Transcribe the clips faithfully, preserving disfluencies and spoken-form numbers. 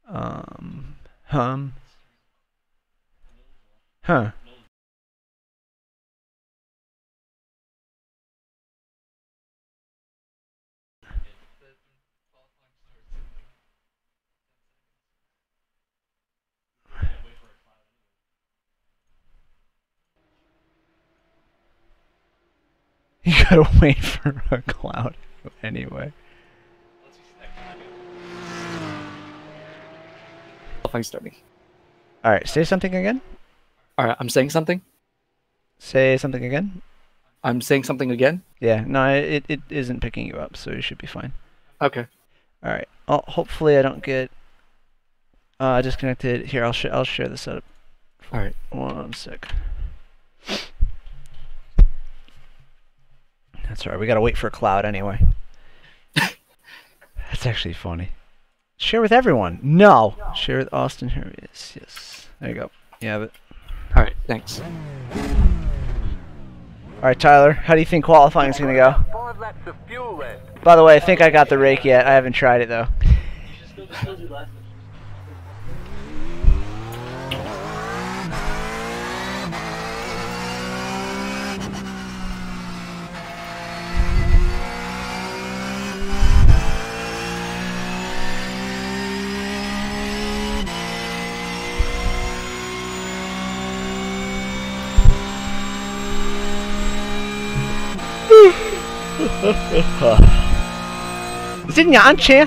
Um, hum. Huh. You gotta wait for a cloud anyway. Qualifying starting. Alright, say something again. Alright, I'm saying something. Say something again. I'm saying something again? Yeah, no, it, it isn't picking you up, so you should be fine. Okay. Alright. Oh, hopefully I don't get uh, disconnected. Here, I'll, sh I'll share the setup. Alright. One sec. That's alright, we gotta wait for a cloud anyway. That's actually funny. Share with everyone. No! Share with Austin. Here it is. Yes. There you go. You have it. Alright, thanks. Alright, Tyler, how do you think qualifying is gonna go? By the way, I think I got the rake yet. I haven't tried it though. Sind ja anche.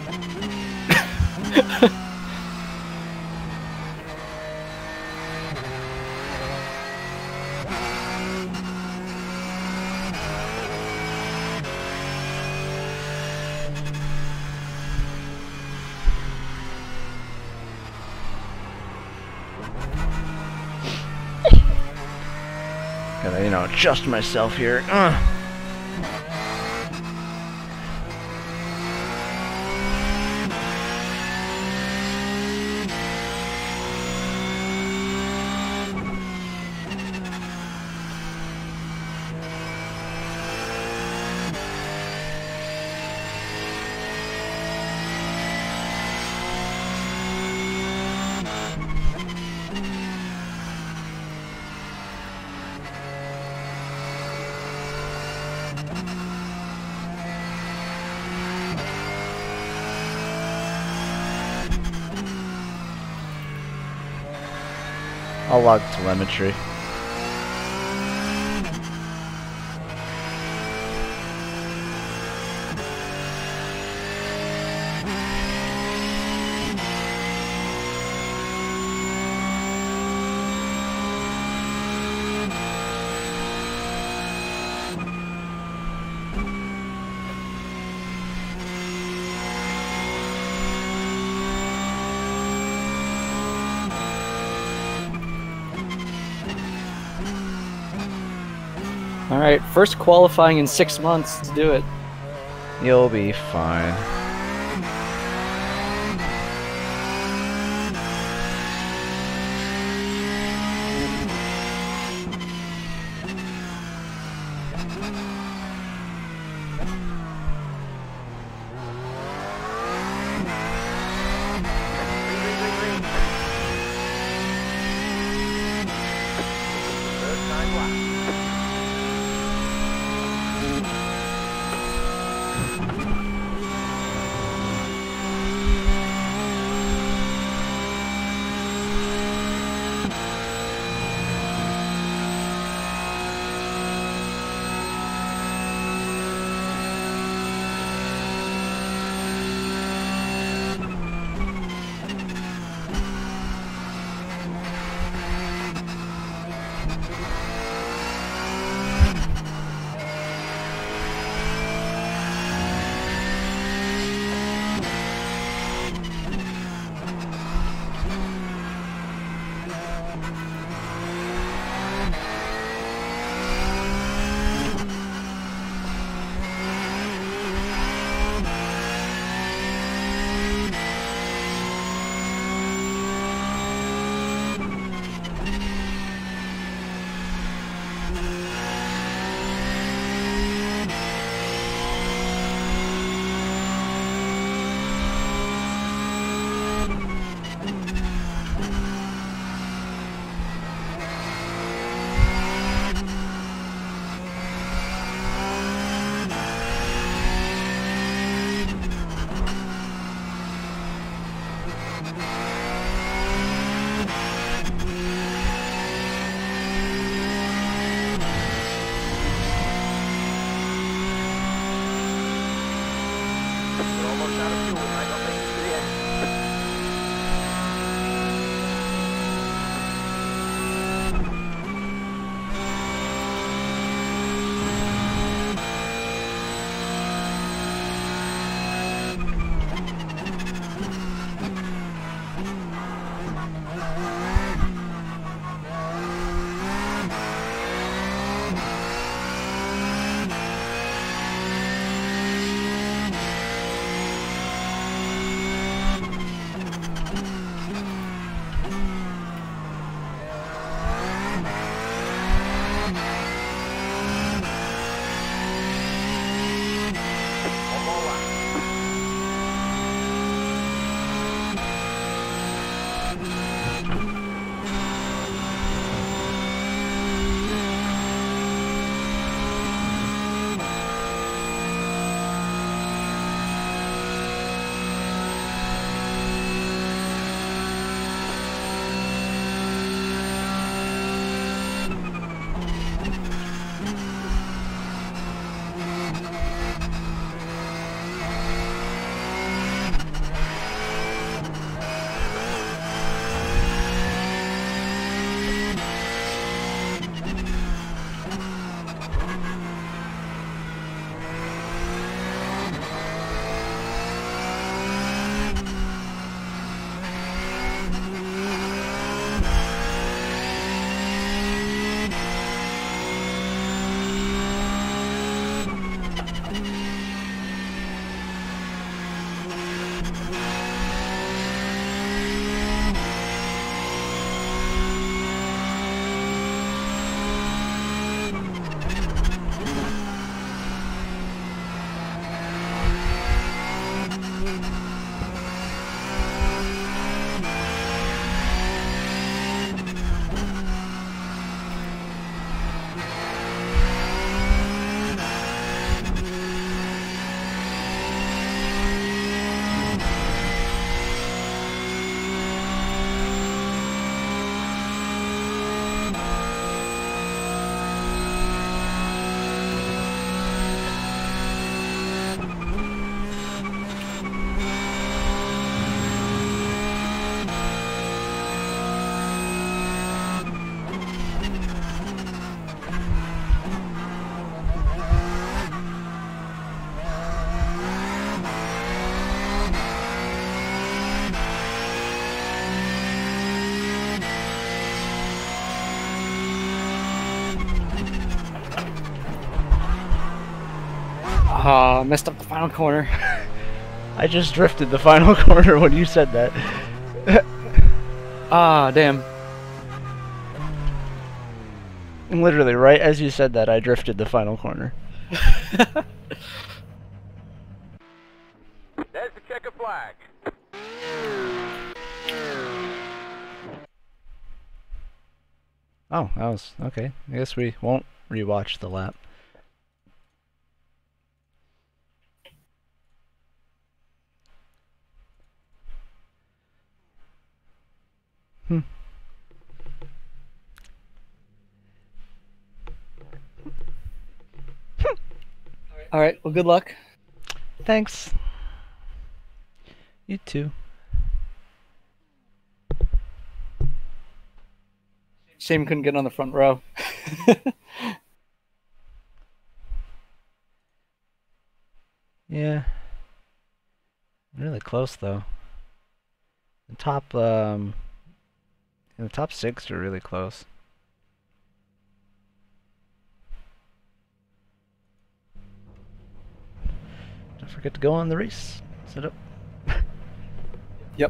Gotta, you know, adjust myself here. Uh. I'll log telemetry. Alright, first qualifying in six months. Let's do it. You'll be fine. Ah, uh, messed up the final corner. I just drifted the final corner when you said that. Ah, damn. Literally, right as you said that, I drifted the final corner. There's the checker flag. Oh, that was okay. I guess we won't rewatch the lap. Hmm. All right. Well, good luck. Thanks. You too. Shame couldn't get on the front row. Yeah. Really close though. The top um the top six are really close. Don't forget to go on the race. Set up. Yep.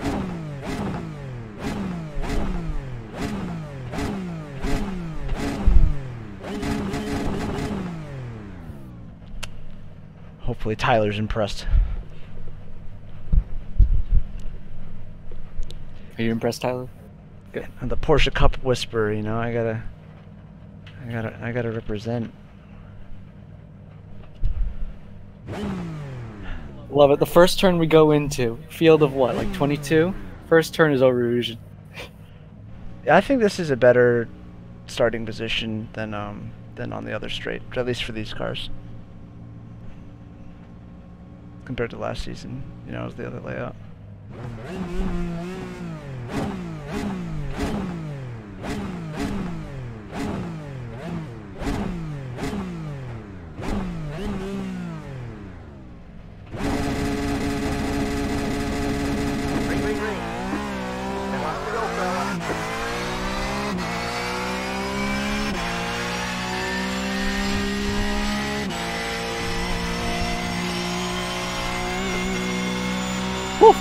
Hopefully Tyler's impressed. Are you impressed, Tyler? Good. And the Porsche Cup whisperer, you know, I gotta I gotta I gotta represent. Love it. The first turn we go into, field of what, like twenty-two? First turn is over illusion. I think this is a better starting position than um than on the other straight, at least for these cars. compared to last season. You know, it was the other layout. Ring, ring, ring. Come on, go, fella. Woo!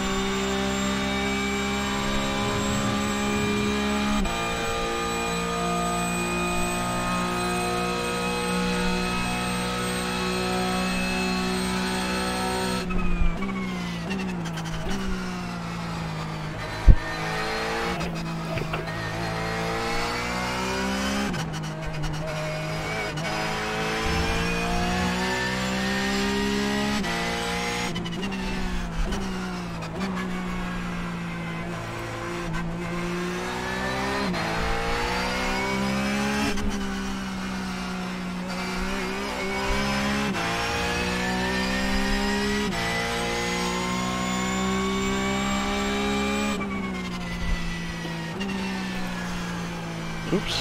Oops.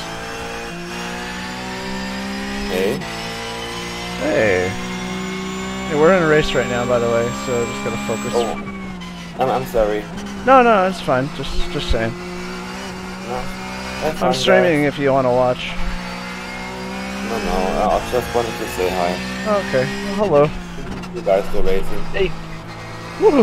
Hey. Hey. Hey, we're in a race right now, by the way, so just gotta focus. Oh, I'm, I'm sorry. No, no, it's fine. Just, just saying. No, that's fine, I'm streaming guys. if you want to watch. No, no, I just wanted to say hi. Okay. Well, hello. You guys go racing. Hey. Woohoo.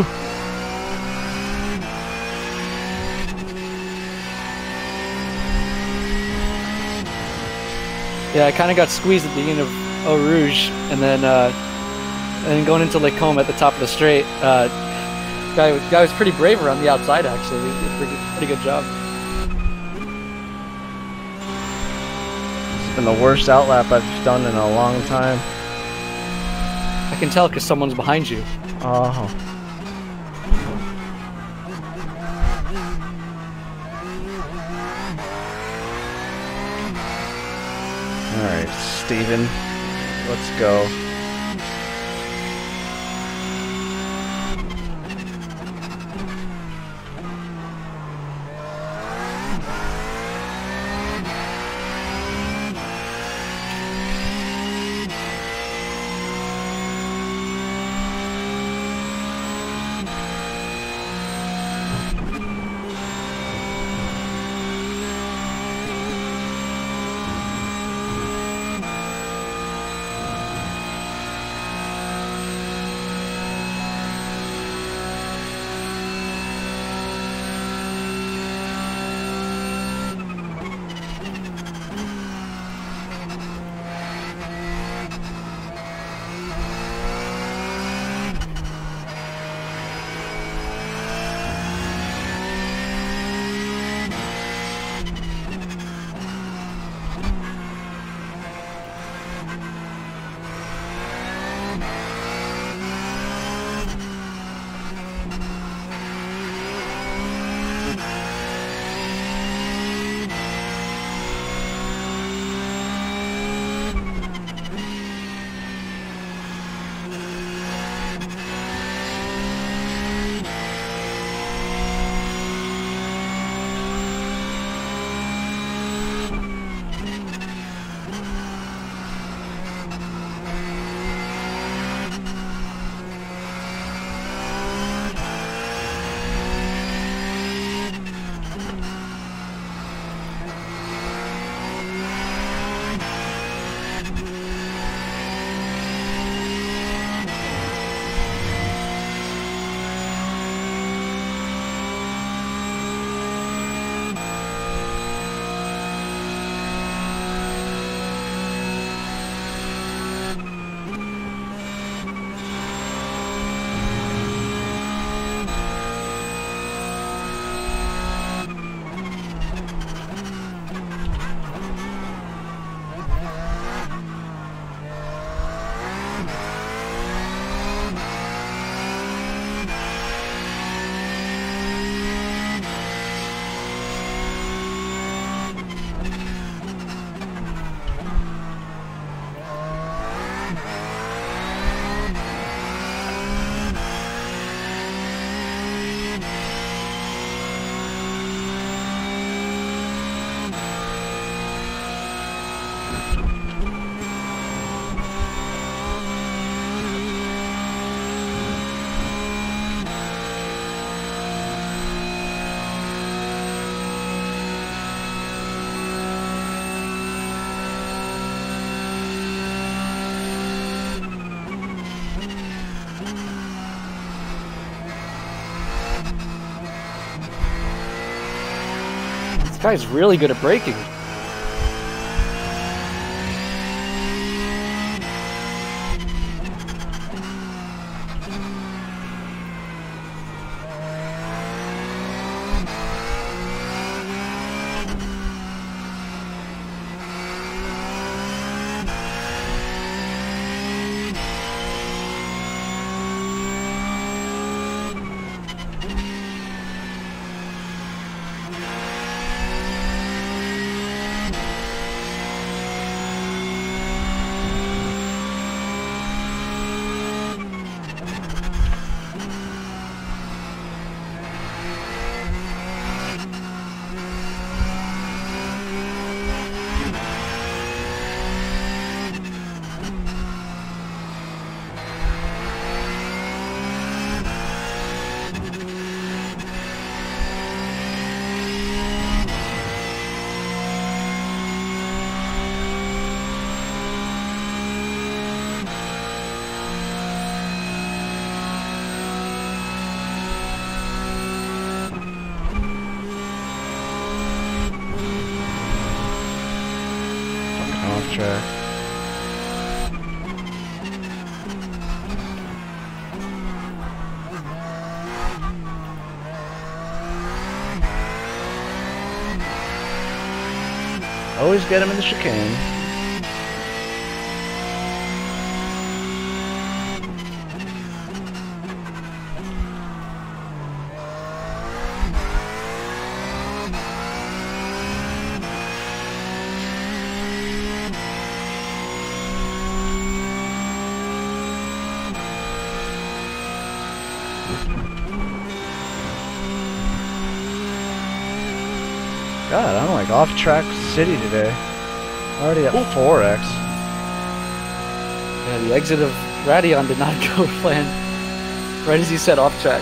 Yeah, I kind of got squeezed at the beginning of Eau Rouge, and then uh, and then going into Lake Como at the top of the straight. Uh, guy, guy was pretty brave around the outside. Actually, he did a pretty, pretty good job. It's been the worst outlap I've done in a long time. I can tell because someone's behind you. Oh. Alright, Steven. Let's go. guy's really good at braking. Track. Always get him in the chicane. God, I'm like off-track city today. Already at four X. Yeah, the exit of Radion did not go planned. Right as he said off track.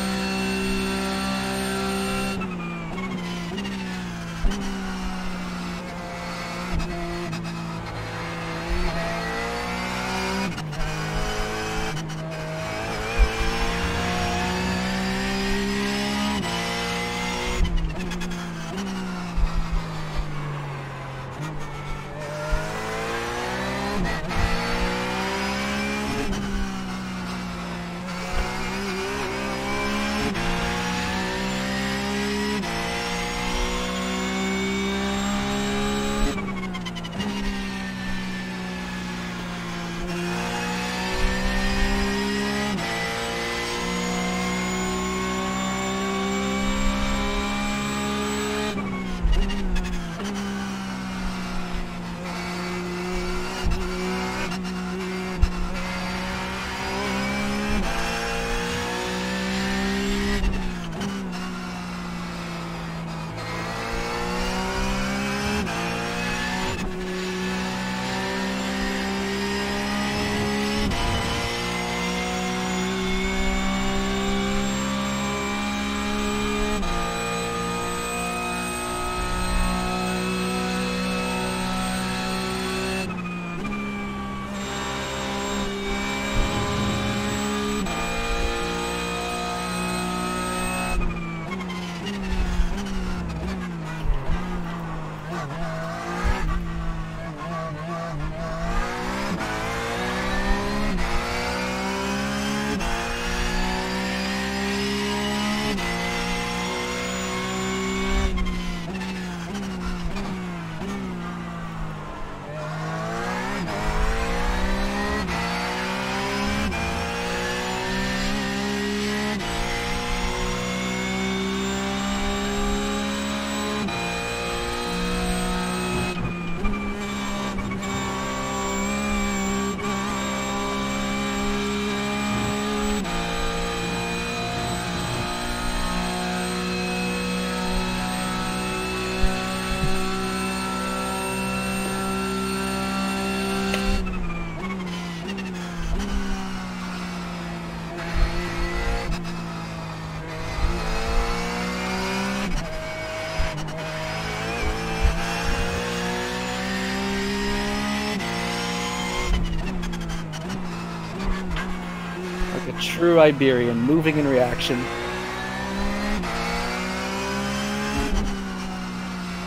True Iberian, moving in reaction.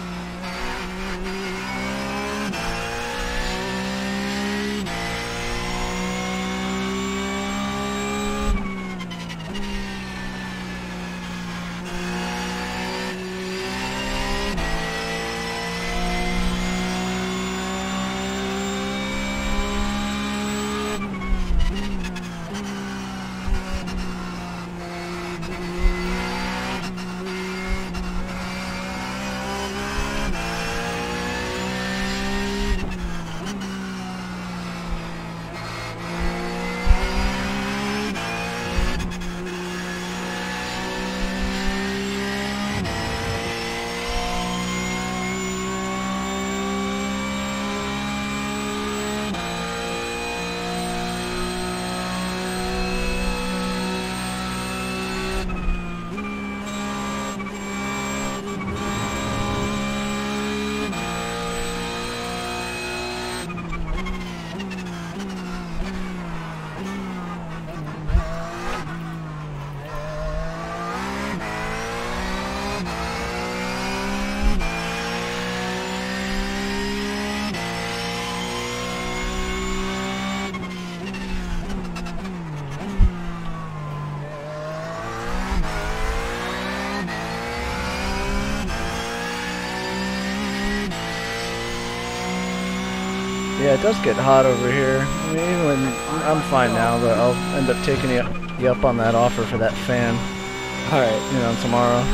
it does get hot over here. I mean, even when I'm fine now, but I'll end up taking you, you up on that offer for that fan. All right. You know, tomorrow.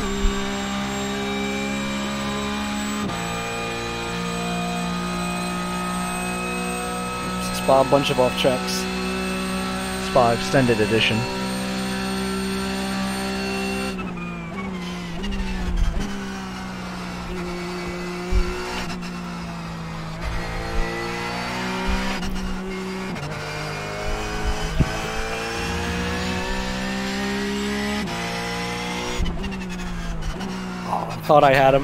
Spa, a bunch of off tracks. Spa Extended Edition. Thought I had him.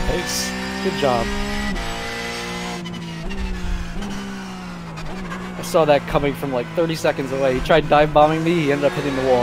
Nice. Good job. I saw that coming from like thirty seconds away. He tried dive bombing me, he ended up hitting the wall.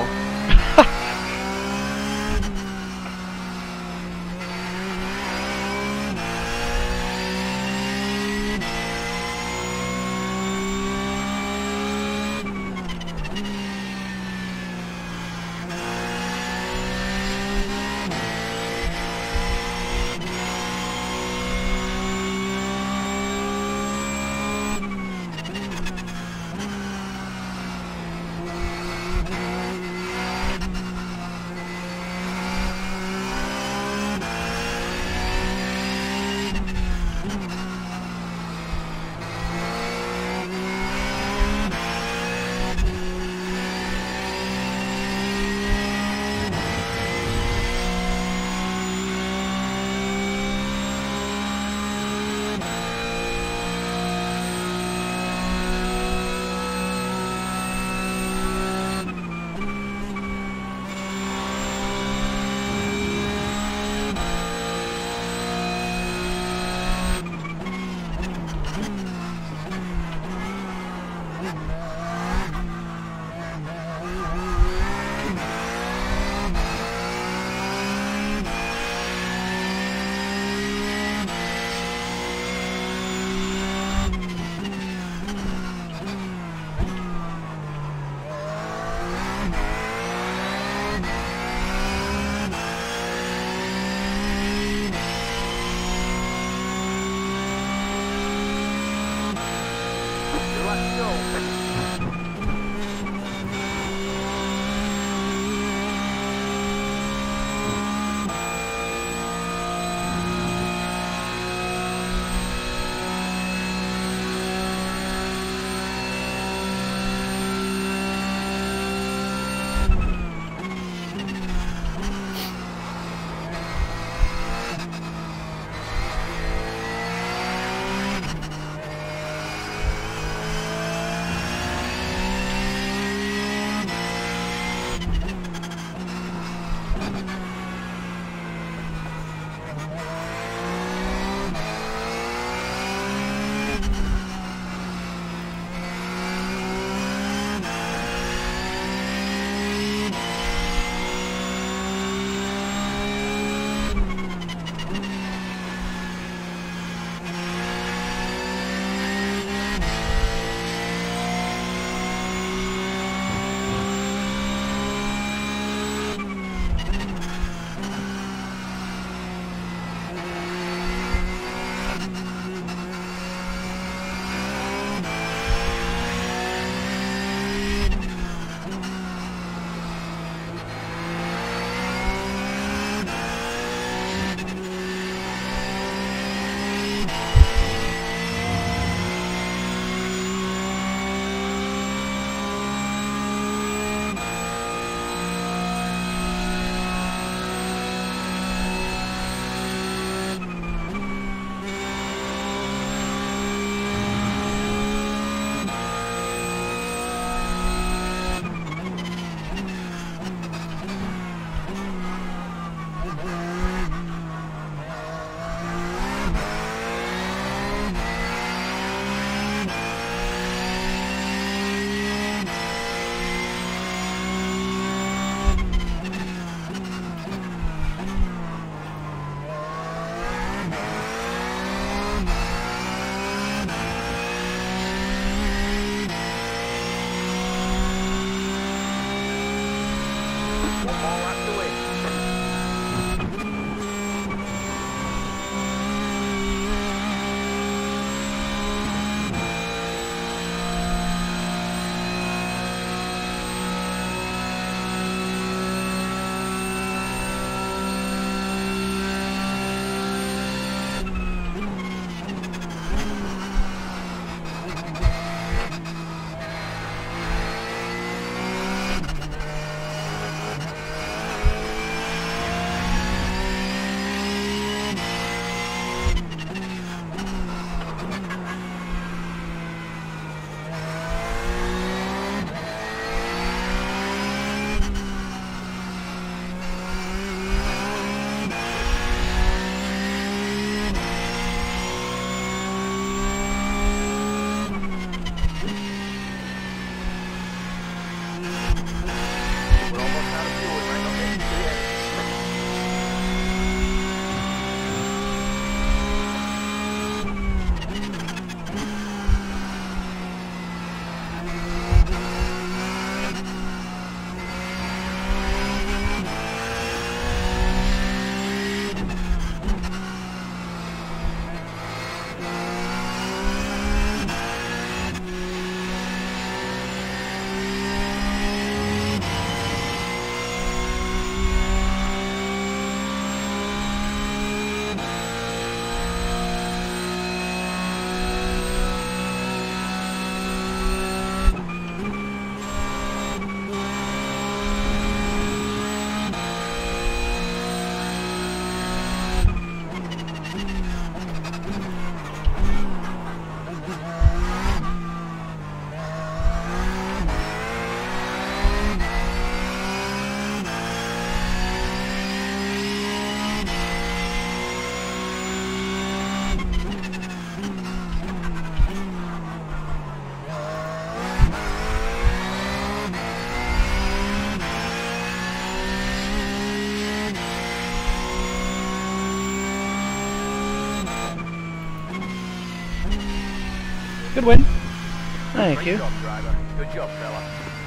Good win. Thank you. Good job, driver. Good job, fella.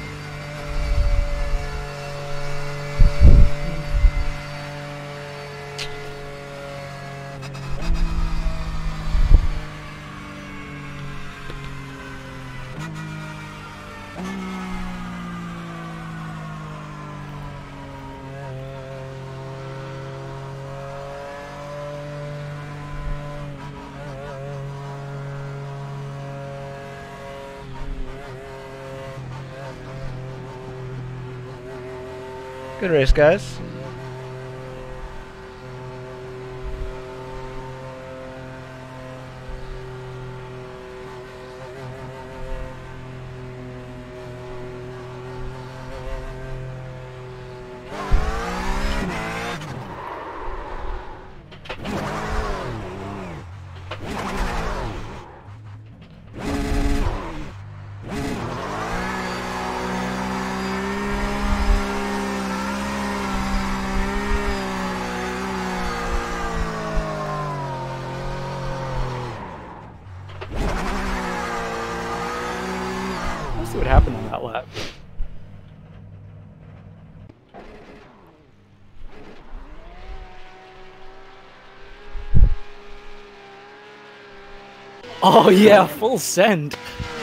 Good race, guys. Let's see what happened on that lap. Oh yeah, full send.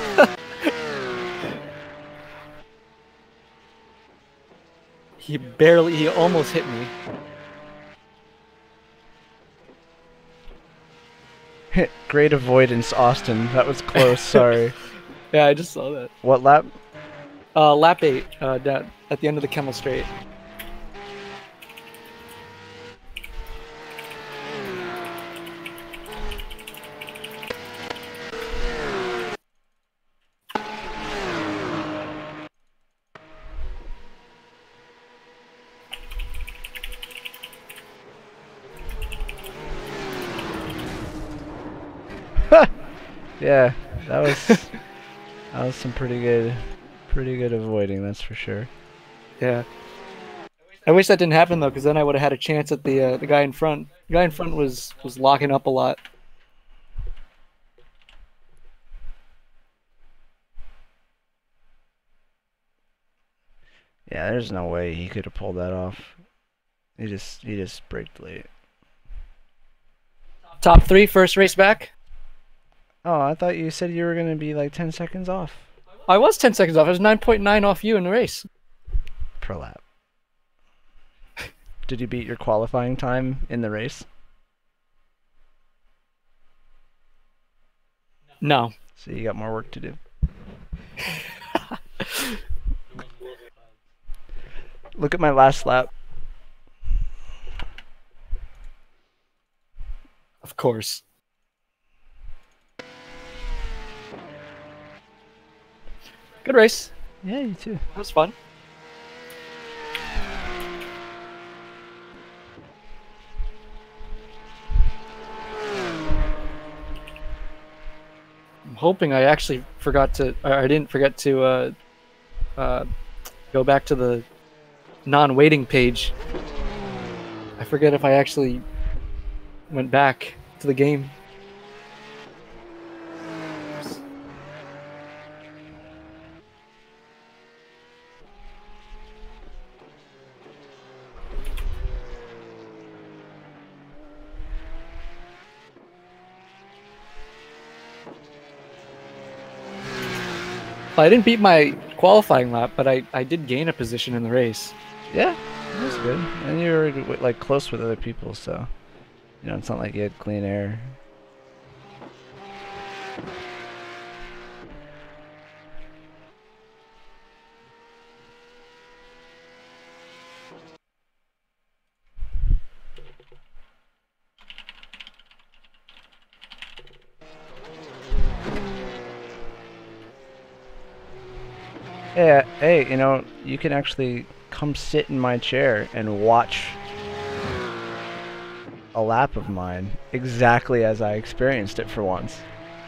He barely, he almost hit me. Great avoidance, Austin. That was close, sorry. Yeah, I just saw that. What lap? Uh, lap eight, uh, down at the end of the Kemmel Straight. Yeah, that was that was some pretty good, pretty good avoiding. That's for sure. Yeah. I wish that didn't happen though, because then I would have had a chance at the uh, the guy in front. The guy in front was was locking up a lot. Yeah, there's no way he could have pulled that off. He just he just braked late. Top three, first race back. Oh, I thought you said you were gonna be like ten seconds off I was ten seconds off. I was nine point nine off you in the race. per lap. Did you beat your qualifying time in the race? No. So you got more work to do. Look at my last lap. Of course. Good race. Yeah, you too. That was fun. I'm hoping I actually forgot to, or I didn't forget to uh, uh, go back to the non-waiting page. I forget if I actually went back to the game. I didn't beat my qualifying lap, but I, I did gain a position in the race. Yeah, that's good. And you were like close with other people, so you know it's not like you had clean air. Yeah, hey, you know, you can actually come sit in my chair and watch a lap of mine exactly as I experienced it for once.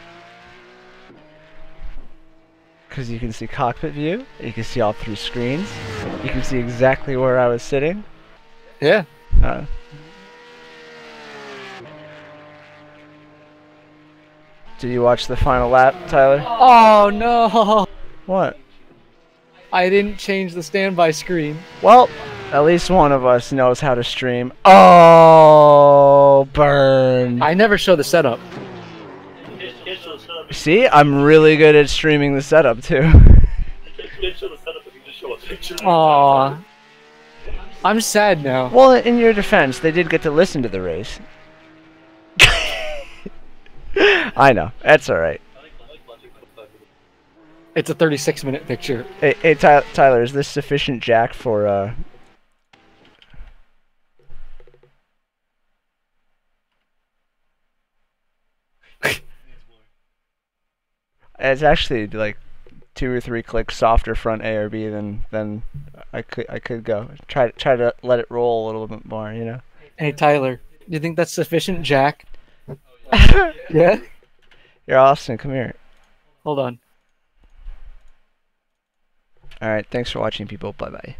Because you can see cockpit view, you can see all three screens, you can see exactly where I was sitting. Yeah. Uh, Did you watch the final lap, Tyler? Oh no! What? I didn't change the standby screen. Well, at least one of us knows how to stream. Oh, burn. I never show the setup. See, I'm really good at streaming the setup too. Aw. I'm sad now. Well, in your defense, they did get to listen to the race. I know. That's alright. It's a thirty-six minute picture. Hey, hey Ty Tyler, is this sufficient jack for, uh... It's actually, like, two or three clicks softer front A or B than, than I could I could go. Try, try to let it roll a little bit more, you know? Hey Tyler, do you think that's sufficient, Jack? Yeah? You're Austin, come here. Hold on. Alright, thanks for watching, people. Bye-bye.